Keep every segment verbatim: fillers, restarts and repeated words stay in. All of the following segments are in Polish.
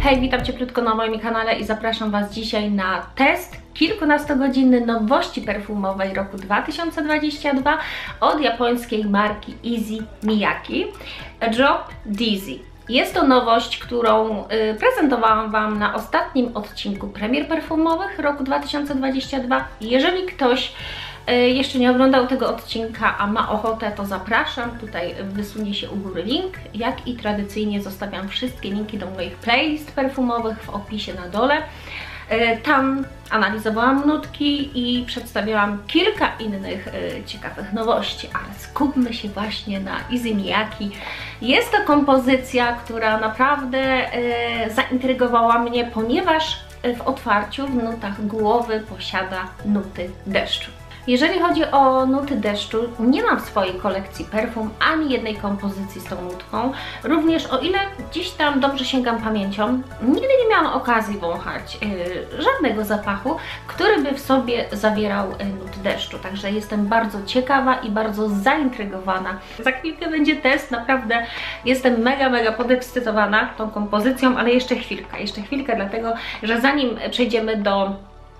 hej, witam cieplutko na moim kanale i zapraszam Was dzisiaj na test kilkunastogodzinny nowości perfumowej roku dwa tysiące dwudziestego drugiego od japońskiej marki Issey Miyake A Drop Dizzy. Jest to nowość, którą y, prezentowałam Wam na ostatnim odcinku premier perfumowych roku dwa tysiące dwudziestego drugiego. Jeżeli ktoś y, jeszcze nie oglądał tego odcinka, a ma ochotę, to zapraszam. Tutaj wysunie się u góry link, jak i tradycyjnie zostawiam wszystkie linki do moich playlist perfumowych w opisie na dole. Y, tam analizowałam nutki i przedstawiałam kilka innych y, ciekawych nowości, ale skupmy się właśnie na Issey Miyake. Jest to kompozycja, która naprawdę y, zaintrygowała mnie, ponieważ w otwarciu, w nutach głowy posiada nuty deszczu. Jeżeli chodzi o nuty deszczu, nie mam w swojej kolekcji perfum ani jednej kompozycji z tą nutką. Również o ile gdzieś tam dobrze sięgam pamięcią, nigdy nie miałam okazji wąchać yy, żadnego zapachu, który by w sobie zawierał yy, nuty deszczu. Także jestem bardzo ciekawa i bardzo zaintrygowana. Za chwilkę będzie test, naprawdę jestem mega, mega podekscytowana tą kompozycją, ale jeszcze chwilkę, jeszcze chwilkę, dlatego że zanim przejdziemy do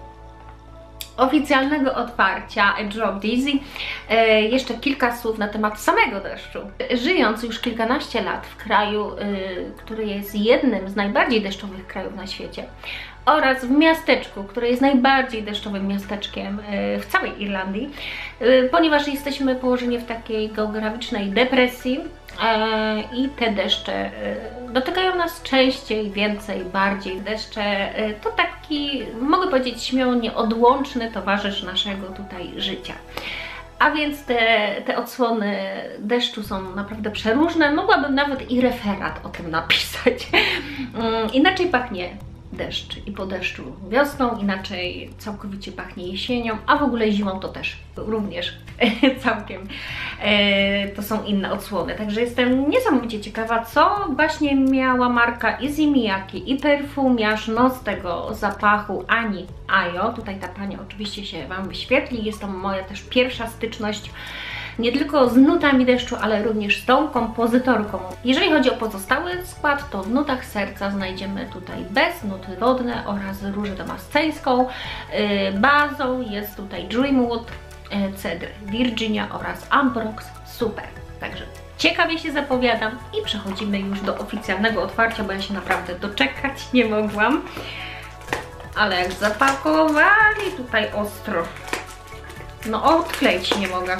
oficjalnego otwarcia A Drop Dizzy, e, jeszcze kilka słów na temat samego deszczu. Żyjąc już kilkanaście lat w kraju, e, który jest jednym z najbardziej deszczowych krajów na świecie, oraz w miasteczku, które jest najbardziej deszczowym miasteczkiem e, w całej Irlandii, e, ponieważ jesteśmy położeni w takiej geograficznej depresji e, i te deszcze e, dotykają nas częściej, więcej, bardziej. Deszcze e, to taki, mogę powiedzieć śmiało, nieodłączny towarzysz naszego tutaj życia. A więc te, te odsłony deszczu są naprawdę przeróżne. Mogłabym nawet i referat o tym napisać. Inaczej pachnie deszcz i po deszczu wiosną, inaczej całkowicie pachnie jesienią, a w ogóle zimą to też również całkiem e, to są inne odsłony. Także jestem niesamowicie ciekawa, co właśnie miała marka Issey Miyake i perfumiarz no z tego zapachu Ani Ayo. Tutaj ta pani oczywiście się Wam wyświetli. Jest to moja też pierwsza styczność nie tylko z nutami deszczu, ale również z tą kompozytorką. Jeżeli chodzi o pozostały skład, to w nutach serca znajdziemy tutaj bez, nuty wodne oraz różę damasceńską. Bazą jest tutaj Dreamwood, cedr Virginia oraz Ambrox Super. Także ciekawie się zapowiadam i przechodzimy już do oficjalnego otwarcia, bo ja się naprawdę doczekać nie mogłam. Ale jak zapakowali tutaj ostro, no odkleić nie mogę.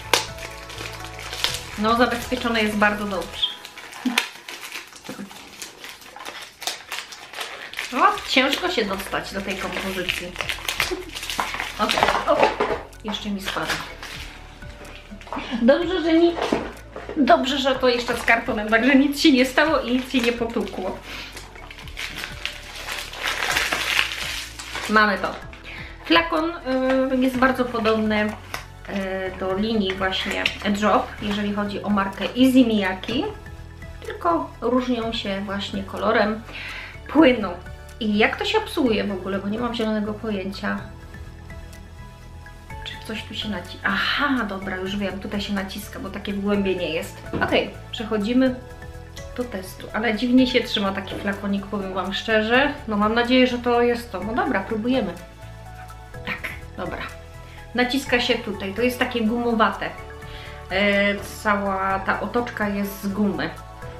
No, zabezpieczone jest bardzo dobrze. O, ciężko się dostać do tej kompozycji. Ok, o, jeszcze mi spada. Dobrze, że nie... Dobrze, że to jeszcze z kartonem, także nic się nie stało i nic się nie potukło. Mamy to. Flakon yy, jest bardzo podobny do linii właśnie A Drop, jeżeli chodzi o markę Issey Miyake, tylko różnią się właśnie kolorem płynu. I jak to się obsługuje w ogóle, bo nie mam zielonego pojęcia. Czy coś tu się naciska? Aha, dobra, już wiem, tutaj się naciska, bo takie wgłębienie jest. Ok, przechodzimy do testu, ale dziwnie się trzyma taki flakonik, powiem Wam szczerze. No mam nadzieję, że to jest to. No dobra, próbujemy. Tak, dobra. Naciska się tutaj, to jest takie gumowate. E, cała ta otoczka jest z gumy.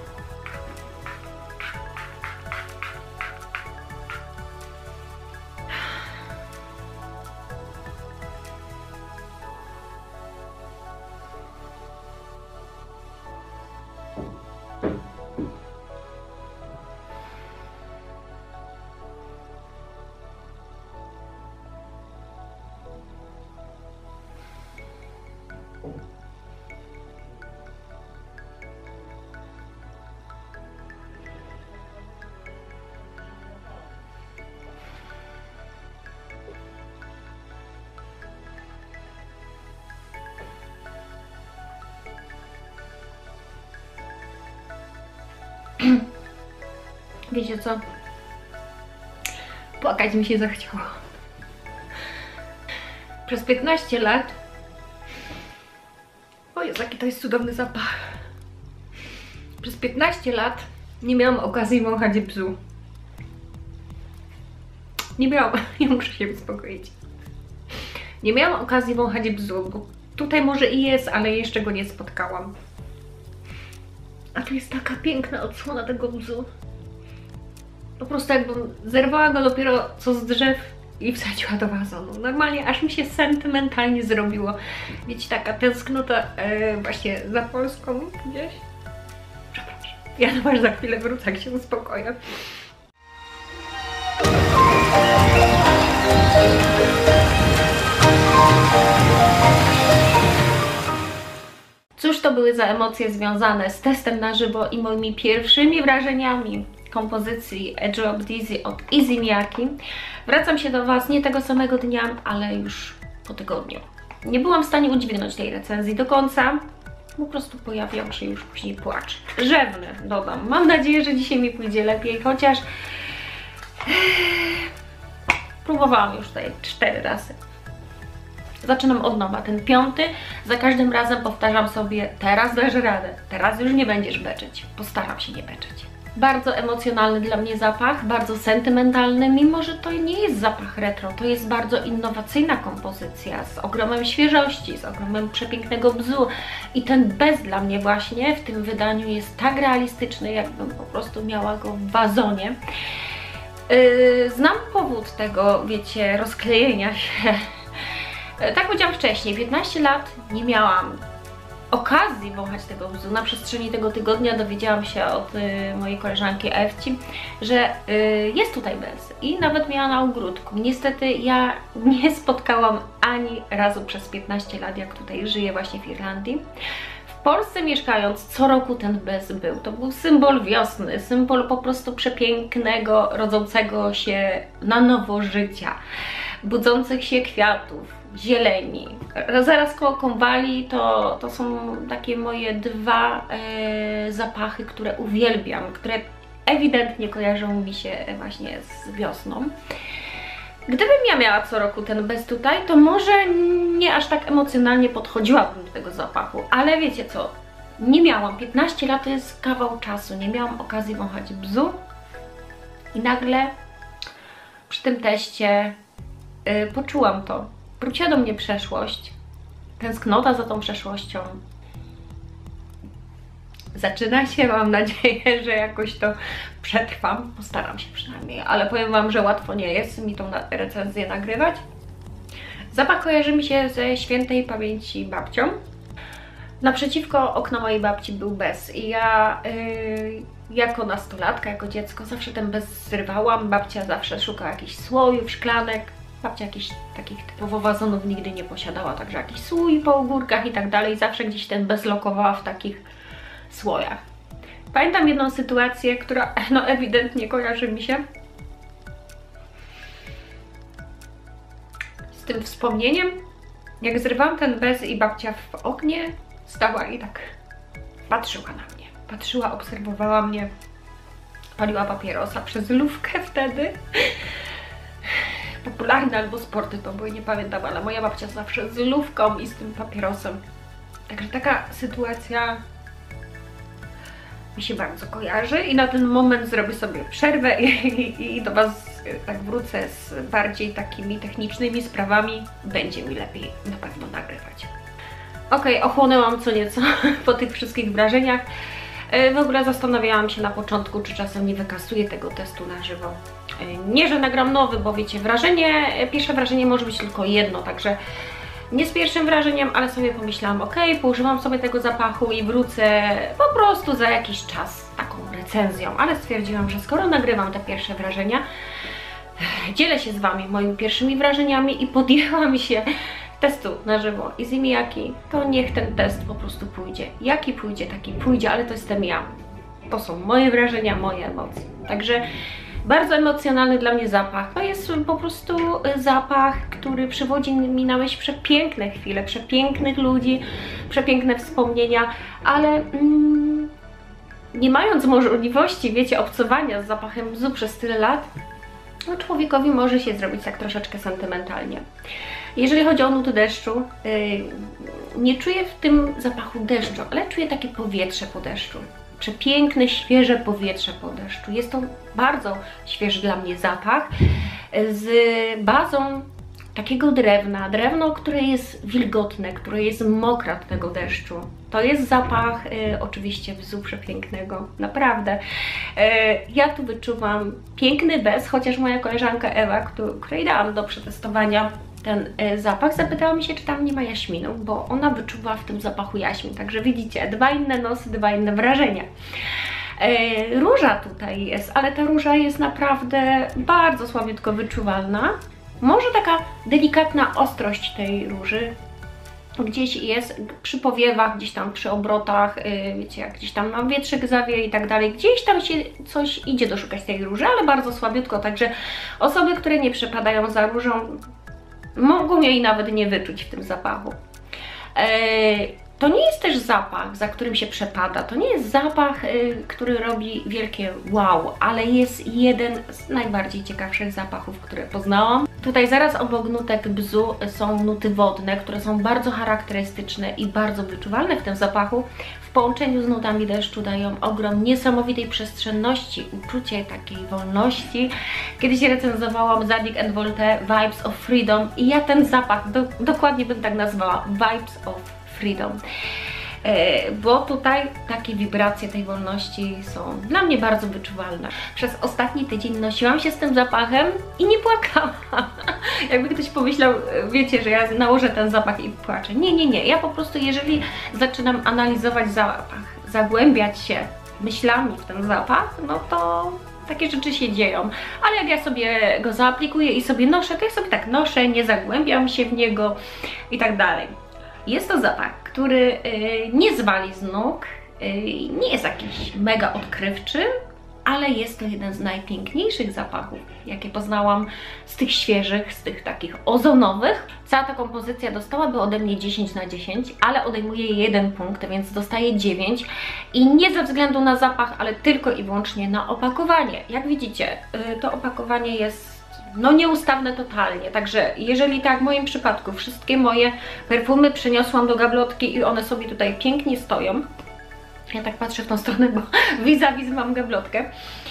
Wiecie co? Płakać mi się zachciało. Przez piętnaście lat... O Jezu, jaki to jest cudowny zapach. Przez piętnaście lat nie miałam okazji wąchać bzu. nie miałam, ja muszę się uspokoić. Nie miałam okazji wąchać bzu, bo tutaj może i jest, ale jeszcze go nie spotkałam. A to jest taka piękna odsłona tego bzu. Po prostu jakbym zerwała go dopiero co z drzew i wsadziła do wazonu. Normalnie aż mi się sentymentalnie zrobiło. Wiecie, taka tęsknota e, właśnie za Polską gdzieś. Przepraszam. Ja to aż za chwilę wrócę, jak się uspokoję. Cóż to były za emocje związane z testem na żywo i moimi pierwszymi wrażeniami kompozycji A Drop Dizzy od Issey Miyake. Wracam się do Was nie tego samego dnia, ale już po tygodniu. Nie byłam w stanie udźwignąć tej recenzji do końca. Po prostu pojawiał się już później płacz. Rzewny, dodam. Mam nadzieję, że dzisiaj mi pójdzie lepiej, chociaż próbowałam już tutaj cztery razy. Zaczynam od nowa, ten piąty. Za każdym razem powtarzam sobie, teraz dasz radę, teraz już nie będziesz beczeć. Postaram się nie beczeć. Bardzo emocjonalny dla mnie zapach, bardzo sentymentalny, mimo że to nie jest zapach retro, to jest bardzo innowacyjna kompozycja z ogromem świeżości, z ogromem przepięknego bzu i ten bez dla mnie właśnie w tym wydaniu jest tak realistyczny, jakbym po prostu miała go w wazonie. Yy, znam powód tego, wiecie, rozklejenia się. Tak powiedziałam wcześniej, piętnaście lat nie miałam okazji wąchać tego bzu. Na przestrzeni tego tygodnia dowiedziałam się od y, mojej koleżanki Ewci, że y, jest tutaj bez i nawet miała na ogródku. Niestety ja nie spotkałam ani razu przez piętnaście lat, jak tutaj żyję właśnie w Irlandii. W Polsce mieszkając, co roku ten bez był. To był symbol wiosny, symbol po prostu przepięknego, rodzącego się na nowo życia, budzących się kwiatów, zieleni. Zaraz koło Konwali to, to są takie moje dwa e, zapachy, które uwielbiam, które ewidentnie kojarzą mi się właśnie z wiosną. Gdybym ja miała co roku ten bez tutaj, to może nie aż tak emocjonalnie podchodziłabym do tego zapachu, ale wiecie co, nie miałam, piętnaście lat to jest kawał czasu, nie miałam okazji wąchać bzu i nagle przy tym teście yy, poczułam to. Wróciła do mnie przeszłość, tęsknota za tą przeszłością. Zaczyna się, mam nadzieję, że jakoś to przetrwam, postaram się przynajmniej, ale powiem Wam, że łatwo nie jest mi tą recenzję nagrywać. Zapach kojarzy mi się ze świętej pamięci babcią. Naprzeciwko okna mojej babci był bez i ja yy, jako nastolatka, jako dziecko zawsze ten bez zrywałam. Babcia zawsze szukała jakichś słojów, szklanek. Babcia jakichś takich typowo wazonów nigdy nie posiadała, także jakiś słój po ogórkach i tak dalej. Zawsze gdzieś ten bez lokowała w takich słojach. Pamiętam jedną sytuację, która no ewidentnie kojarzy mi się z tym wspomnieniem, jak zrywałam ten bez i babcia w oknie stała i tak patrzyła na mnie. Patrzyła, obserwowała mnie, paliła papierosa przez lufkę wtedy. Popularne albo sporty to były, nie pamiętam, ale moja babcia zawsze z lufką i z tym papierosem. Także taka sytuacja mi się bardzo kojarzy i na ten moment zrobię sobie przerwę i, i, i do Was tak wrócę z bardziej takimi technicznymi sprawami. Będzie mi lepiej na pewno nagrywać. Ok, ochłonęłam co nieco po tych wszystkich wrażeniach. W ogóle zastanawiałam się na początku, czy czasem nie wykasuję tego testu na żywo. Nie, że nagram nowy, bo wiecie, wrażenie, pierwsze wrażenie może być tylko jedno, także nie z pierwszym wrażeniem, ale sobie pomyślałam, ok, poużywam sobie tego zapachu i wrócę po prostu za jakiś czas taką recenzją, ale stwierdziłam, że skoro nagrywam te pierwsze wrażenia, dzielę się z Wami moimi pierwszymi wrażeniami i podjęłam się testu na żywo Issey Miyake, to niech ten test po prostu pójdzie. Jaki pójdzie, taki pójdzie, ale to jestem ja. To są moje wrażenia, moje emocje. Także bardzo emocjonalny dla mnie zapach. To jest po prostu zapach, który przywodzi mi na myśl przepiękne chwile, przepięknych ludzi, przepiękne wspomnienia, ale mm, nie mając możliwości, wiecie, obcowania z zapachem bzu przez tyle lat, no człowiekowi może się zrobić tak troszeczkę sentymentalnie. Jeżeli chodzi o nuty deszczu, yy, nie czuję w tym zapachu deszczu, ale czuję takie powietrze po deszczu. przepiękne, świeże powietrze po deszczu. Jest to bardzo świeży dla mnie zapach z bazą takiego drewna, drewno, które jest wilgotne, które jest mokre od tego deszczu. To jest zapach y, oczywiście bzu przepięknego, naprawdę. Y, ja tu wyczuwam piękny bez, chociaż moja koleżanka Ewa, której dałam do przetestowania ten y, zapach, zapytała mi się, czy tam nie ma jaśminu, bo ona wyczuwa w tym zapachu jaśmin. Także widzicie, dwa inne nosy, dwa inne wrażenia. Y, róża tutaj jest, ale ta róża jest naprawdę bardzo słabiutko wyczuwalna. Może taka delikatna ostrość tej róży gdzieś jest przy powiewach, gdzieś tam przy obrotach, yy, wiecie, jak gdzieś tam mam wietrzyk zawieje i tak dalej, gdzieś tam się coś idzie doszukać tej róży, ale bardzo słabiutko, także osoby, które nie przepadają za różą, mogą jej nawet nie wyczuć w tym zapachu. Yy, To nie jest też zapach, za którym się przepada, to nie jest zapach, y, który robi wielkie wow, ale jest jeden z najbardziej ciekawszych zapachów, które poznałam. Tutaj zaraz obok nutek bzu są nuty wodne, które są bardzo charakterystyczne i bardzo wyczuwalne w tym zapachu. W połączeniu z nutami deszczu dają ogrom niesamowitej przestrzenności, uczucie takiej wolności. Kiedyś recenzowałam Zadig and Voltaire Vibes of Freedom i ja ten zapach do, dokładnie bym tak nazwała, Vibes of Freedom, bo tutaj takie wibracje tej wolności są dla mnie bardzo wyczuwalne. Przez ostatni tydzień nosiłam się z tym zapachem i nie płakałam. Jakby ktoś pomyślał, wiecie, że ja nałożę ten zapach i płaczę. Nie, nie, nie. Ja po prostu, jeżeli zaczynam analizować zapach, zagłębiać się myślami w ten zapach, no to takie rzeczy się dzieją. Ale jak ja sobie go zaaplikuję i sobie noszę, to ja sobie tak noszę, nie zagłębiam się w niego i tak dalej. Jest to zapach, który y, nie zwali z nóg, y, nie jest jakiś mega odkrywczy, ale jest to jeden z najpiękniejszych zapachów, jakie poznałam z tych świeżych, z tych takich ozonowych. Cała ta kompozycja dostałaby ode mnie dziesięć na dziesięć, ale odejmuję jeden punkt, więc dostaję dziewięć. I nie ze względu na zapach, ale tylko i wyłącznie na opakowanie. Jak widzicie, y, to opakowanie jest no nieustawne totalnie, także jeżeli tak w moim przypadku wszystkie moje perfumy przeniosłam do gablotki i one sobie tutaj pięknie stoją, ja tak patrzę w tą stronę, bo vis-a-vis mam gablotkę,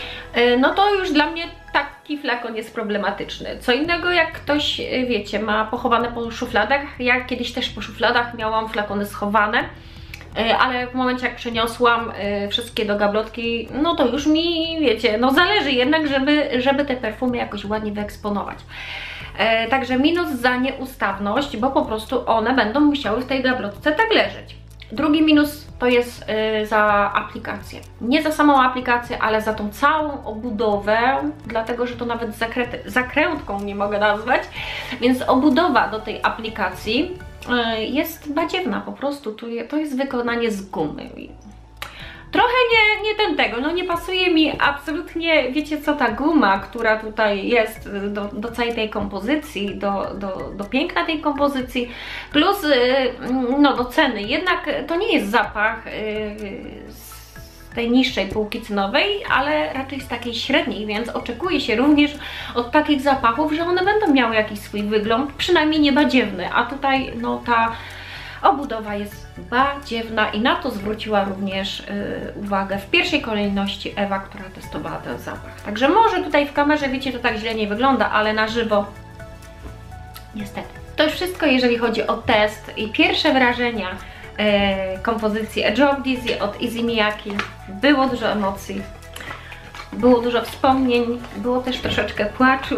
no to już dla mnie taki flakon jest problematyczny. Co innego jak ktoś, wiecie, ma pochowane po szufladach, ja kiedyś też po szufladach miałam flakony schowane, ale w momencie jak przeniosłam wszystkie do gablotki, no to już mi, wiecie, no zależy jednak, żeby, żeby te perfumy jakoś ładnie wyeksponować. Także minus za nieustawność, bo po prostu one będą musiały w tej gablotce tak leżeć. Drugi minus to jest za aplikację. Nie za samą aplikację, ale za tą całą obudowę, dlatego że to nawet zakrętką nie mogę nazwać, więc obudowa do tej aplikacji jest badziewna po prostu, to jest wykonanie z gumy. Trochę nie, nie ten tego, no nie pasuje mi absolutnie, wiecie co, ta guma, która tutaj jest do, do całej tej kompozycji, do, do, do piękna tej kompozycji, plus no do ceny. Jednak to nie jest zapach z tej niższej półki cenowej, ale raczej z takiej średniej, więc oczekuje się również od takich zapachów, że one będą miały jakiś swój wygląd, przynajmniej nie badziewny, a tutaj no ta obudowa jest badziewna i na to zwróciła również yy, uwagę w pierwszej kolejności Ewa, która testowała ten zapach. Także może tutaj w kamerze, wiecie, to tak źle nie wygląda, ale na żywo niestety. To już wszystko, jeżeli chodzi o test i pierwsze wrażenia yy, kompozycji A Job Dizzy od Issey Miyake. Było dużo emocji, było dużo wspomnień, było też troszeczkę płaczu.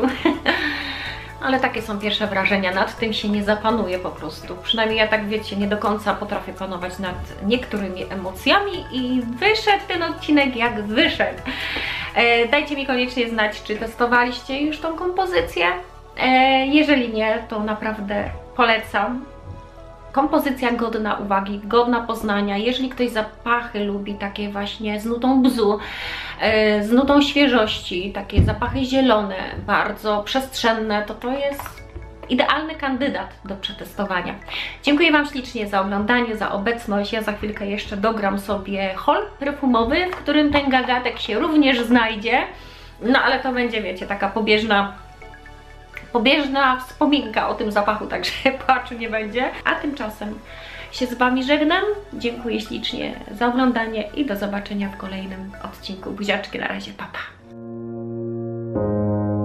Ale takie są pierwsze wrażenia, nad tym się nie zapanuje po prostu. Przynajmniej ja tak, wiecie, nie do końca potrafię panować nad niektórymi emocjami i wyszedł ten odcinek jak wyszedł. E, dajcie mi koniecznie znać, czy testowaliście już tą kompozycję. E, jeżeli nie, to naprawdę polecam. Kompozycja godna uwagi, godna poznania. Jeżeli ktoś zapachy lubi, takie właśnie z nutą bzu, z nutą świeżości, takie zapachy zielone, bardzo przestrzenne, to to jest idealny kandydat do przetestowania. Dziękuję Wam ślicznie za oglądanie, za obecność. Ja za chwilkę jeszcze dogram sobie haul perfumowy, w którym ten gagatek się również znajdzie. No ale to będzie, wiecie, taka pobieżna pobieżna wspominka o tym zapachu, także płaczu nie będzie. A tymczasem się z Wami żegnam. Dziękuję ślicznie za oglądanie i do zobaczenia w kolejnym odcinku. Buziaczki, na razie, pa pa.